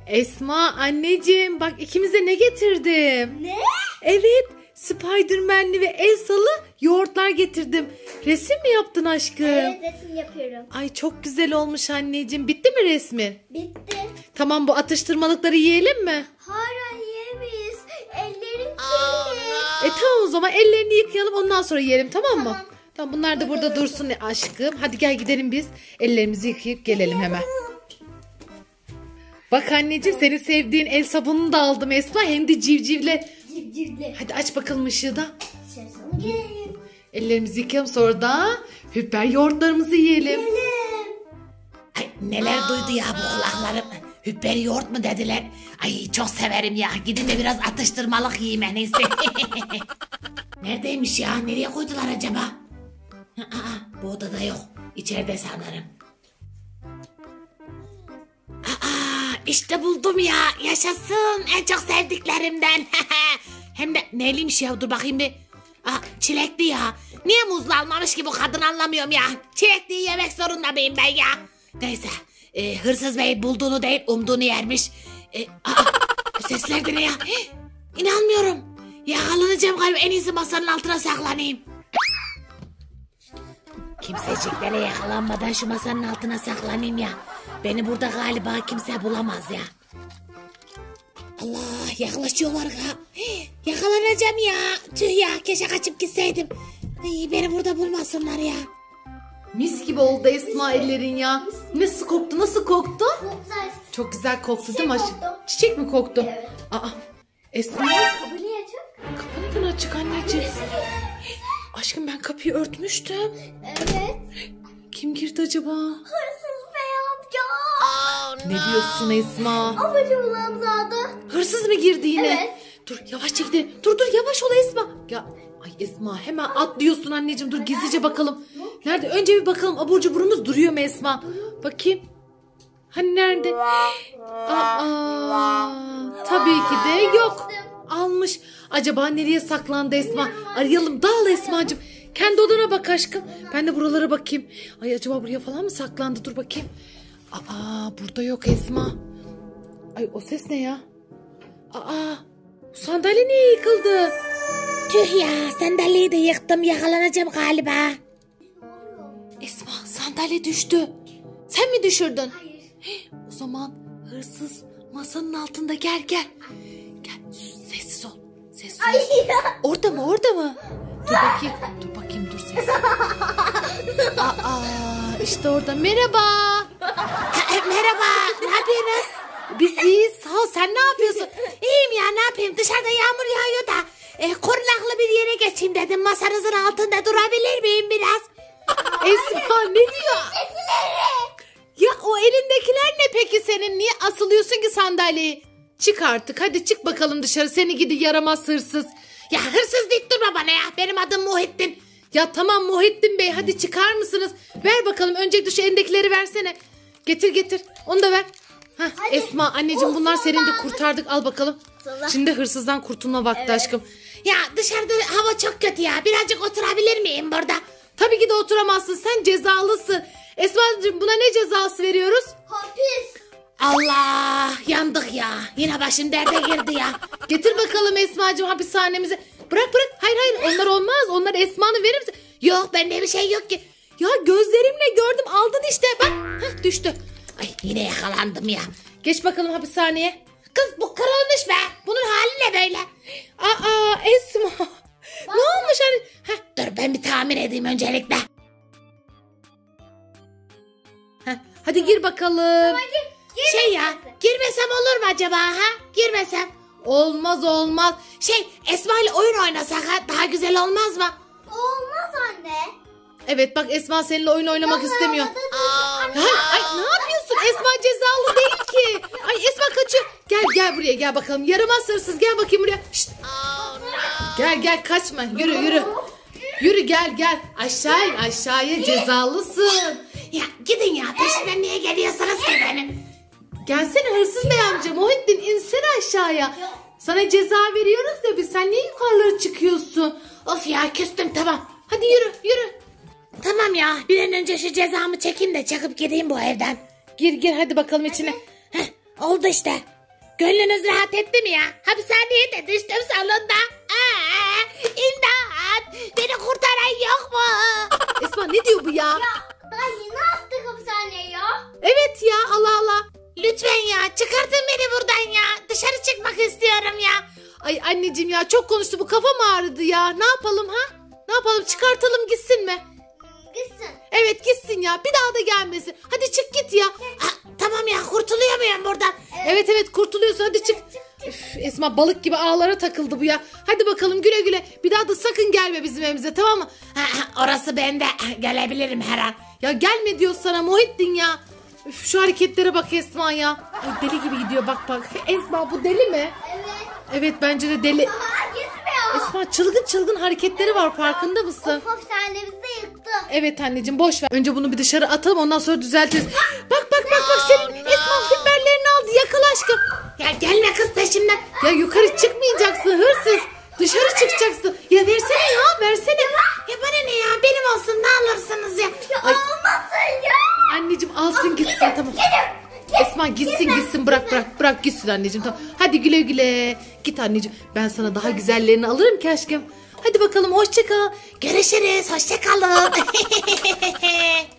Esma anneciğim bak ikimize ne getirdim. Ne? Evet, Spiderman'li ve Elsa'lı yoğurtlar getirdim. Resim mi yaptın aşkım? Evet, resim yapıyorum. Ay çok güzel olmuş anneciğim. Bitti mi resmin? Bitti. Tamam, bu atıştırmalıkları yiyelim mi? Hala yiyemeyiz. Ellerim kirli. Tamam, o zaman ellerini yıkayalım, ondan sonra yiyelim, tamam mı? Tamam. Tamam, bunlar da burada dursun aşkım. Hadi gel gidelim biz. Ellerimizi yıkayıp gelelim hemen. Bak anneciğim, senin sevdiğin el sabununu da aldım Esma. Hem de civcivle. Civcivli. Hadi aç bakalım ışığı da. İçerisine girelim. Ellerimizi yıkayalım, sonra da hüpper yoğurtlarımızı yiyelim. Girelim. Ay neler duydu ya bu kulaklarım. Hüpper yoğurt mu dediler? Ay çok severim ya. Gidin de biraz atıştırmalık yiyeyim en iyisi. Neredeymiş ya? Nereye koydular acaba? Bu odada yok. İçeride sanırım. İşte buldum ya. Yaşasın. En çok sevdiklerimden. Hem de neyliymiş ya? Dur bakayım bir. Çilekli ya. Niye muzlu almamış ki bu kadın, anlamıyorum ya. Çilekli yemek zorunda mıyım ben ya? Neyse. Hırsız bey bulduğunu değil umduğunu yermiş. Sesler de ne ya? İnanmıyorum. Yakalanacağım galiba. En iyisi masanın altına saklanayım. Kimseciklere yakalanmadan şu masanın altına saklanayım ya. Beni burada galiba kimse bulamaz ya. Allah, yaklaşıyorlar ha. Yakalanacağım ya. Tüh ya, keşke kaçıp gitseydim. Beni burada bulmasınlar ya. Mis gibi oldu Esma ellerin ya. Nasıl koktu, nasıl koktu? Çok güzel. Çok güzel koktu Çiçek değil mi aşkım? koktu. Çiçek mi koktu? Evet. Esma Kapı niye açık? kapı neden açık anneciğim? Aşkım ben kapıyı örtmüştüm. Evet. Kim girdi acaba? Hırsız bey amca. Ne diyorsun Esma? Abacımızamzadı. Hırsız mı girdi yine? Evet. Dur yavaşça gidelim. Dur yavaş ol Esma. Ya ay Esma hemen atlıyorsun anneciğim. Dur gizlice bakalım. Nerede? Önce bir bakalım abur cuburumuz duruyor mu Esma? Bakayım. Hani nerede? Tabii ki de yok. Almış. Acaba nereye saklandı Esma? Arayalım. Dağıl Esmacığım. Kendi odana bak aşkım. Ben de buralara bakayım. Ay acaba buraya falan mı saklandı? Dur bakayım. Burada yok Esma. Ay o ses ne ya? Bu sandalye niye yıkıldı? Tüh ya, sandalyeyi de yıktım. Yakalanacağım galiba. Esma sandalye düştü. Sen mi düşürdün? Hayır. O zaman hırsız masanın altında, gel. Gel sessiz ol. Sessiz ol. Orada mı? Dur bakayım dur sessiz. İşte orada. Merhaba. Merhaba, ne yapıyorsunuz? Biz iyiyiz. Sağ ol. Sen ne yapıyorsun? İyiyim ya, ne yapayım? Dışarıda yağmur yağıyor da korunaklı bir yere geçeyim dedim. Masanızın altında durabilir miyim biraz? Esma ne diyor? Ya o elindekiler ne peki senin? Niye asılıyorsun ki sandalyeyi? Çık artık, hadi çık bakalım dışarı, seni gidi yaramaz hırsız. Ya hırsız deyip durma bana ya. Benim adım Muhittin. Ya tamam Muhittin Bey, hadi çıkar mısınız? Ver bakalım, öncelikle şu elindekileri versene. Getir onu da ver. Esma anneciğim, bunlar senin de kurtardık, al bakalım. Şimdi hırsızdan kurtulma vakti aşkım. Ya dışarıda hava çok kötü ya. Birazcık oturabilir miyim burada? Tabii ki de oturamazsın, sen cezalısın. Esma'cığım, buna ne cezası veriyoruz? Hapis. Allah, yandık ya. Yine başım derde girdi ya. Getir bakalım Esma'cığım hapishanemize. Bırak. Hayır onlar olmaz. Onlar Esma'nın verir misin? Yok, bende bir şey yok ki. Ya gözlerimle gördüm, aldın işte bak. Düştü. Ay yine yakalandım ya. Geç bakalım hapishaneye. Kız bu kırılmış be. Bunun hali ne böyle? Esma. Ne olmuş hani? Dur ben bir tamir edeyim öncelikle. Hadi gir bakalım. Şey ya, girmesem olur mu acaba ha? Girmesem. Olmaz. Esma ile oyun oynasak ha? Daha güzel olmaz mı? Olmaz anne. Evet bak, Esma seninle oyun oynamak istemiyor. Anne. Ay ne yapıyorsun? Esma cezalı değil ki. Ay Esma kaçıyor. Gel buraya, gel bakalım. Yaramaz hırsız, gel bakayım buraya. Şşt. Gel kaçma. Yürü gel. Aşağıya cezalısın. Ya gidin ya, peşinden niye geliyorsunuz ki benim? Gelsene hırsız bey amca. Muhittin, insene aşağıya. Sana ceza veriyoruz ya biz. Sen niye yukarılara çıkıyorsun? Of ya, küstüm, tamam. Hadi yürü. Tamam ya, bir an önce şu cezamı çekeyim de çıkıp gideyim bu evden. Gir hadi bakalım içine. Oldu işte. Gönlünüz rahat etti mi ya? Hapishaneye de düştüm sonunda. İmdat! Beni kurtaran yok mu? Esma ne diyor bu ya? Daha yeni attık hapishaneye ya. Evet ya, Allah Allah. Lütfen ya çıkartın beni buradan ya. Dışarı çıkmak istiyorum ya. Ay anneciğim ya, çok konuştu, bu kafam ağrıdı ya. Ne yapalım ha? Ne yapalım, çıkartalım gitsin mi? Gitsin. Evet gitsin ya, bir daha da gelmesin. Hadi çık git ya. Tamam ya, kurtuluyor muyum buradan? Evet kurtuluyorsun, hadi çık. Üf, Esma balık gibi ağlara takıldı bu ya. Hadi bakalım güle güle. Bir daha da sakın gelme bizim evimize, tamam mı? Orası bende. Gelebilirim her an. Ya gelme diyor sana Muhittin ya. Üf, şu hareketlere bak Esma ya. Ay, deli gibi gidiyor, bak bak. Esma bu deli mi? Evet. Evet bence de deli. Gitmiyor. Esma çılgın hareketleri var, farkında mısın? Hapishanemizi de yıktı. Evet anneciğim, boş ver. Önce bunu bir dışarı atalım, ondan sonra düzeltiriz. Bak senin Esma biberlerini aldı, yakala aşkım. Ya gelme kız peşimden. Ya yukarı çıkmayacaksın hırsız. Dışarı çıkacaksın. Ya versene. Ya bana ne ya, benim olsun, ne alırsınız ya. Ay, Olmasın ya. anneciğim alsın gitsin, tamam. Esma gitsin, bırak gitsin anneciğim, tamam. Hadi güle güle. Git anneciğim, ben sana daha güzellerini alırım ki aşkım. Hadi bakalım, hoşça kal. Görüşürüz, hoşça kalın.